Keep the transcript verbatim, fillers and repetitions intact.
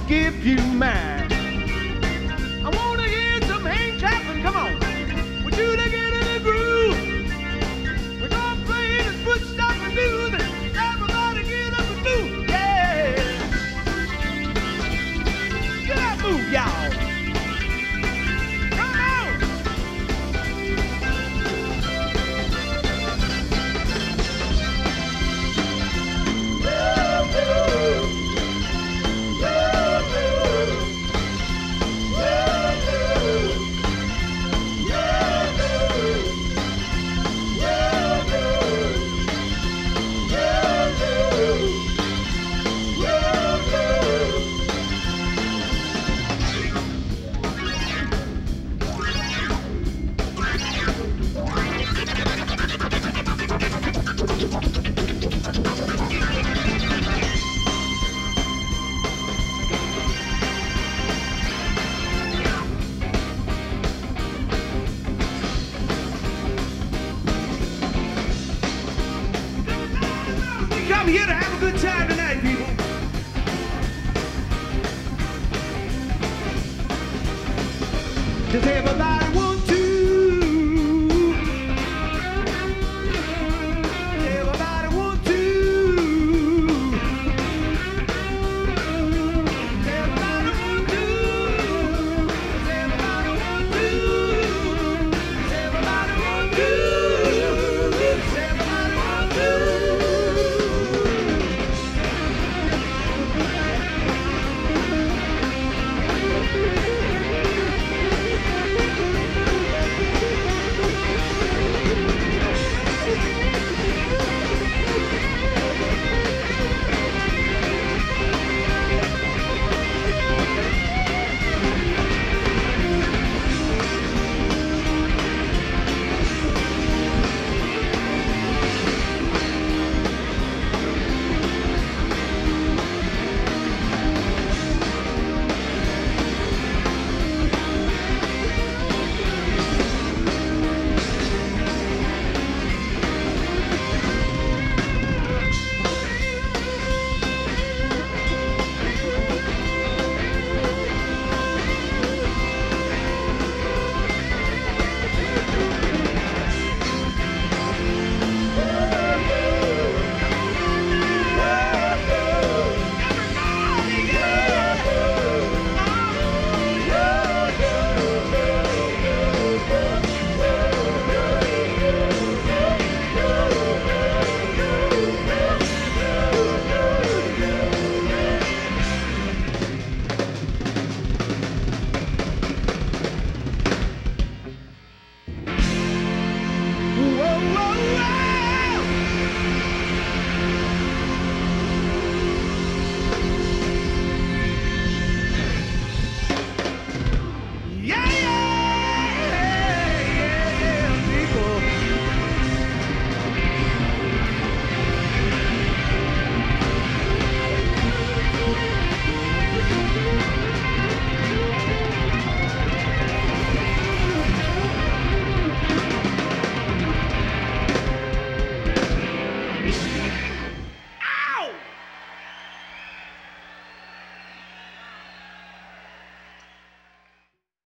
give you mine. I wanna hear some hand clapping, come on. Would you to get in the groove? We're gonna play this foot stomping blues and everybody get up and move, yeah. Get up, move, y'all. Come on. I'm here to have a good time tonight, people. Just everybody.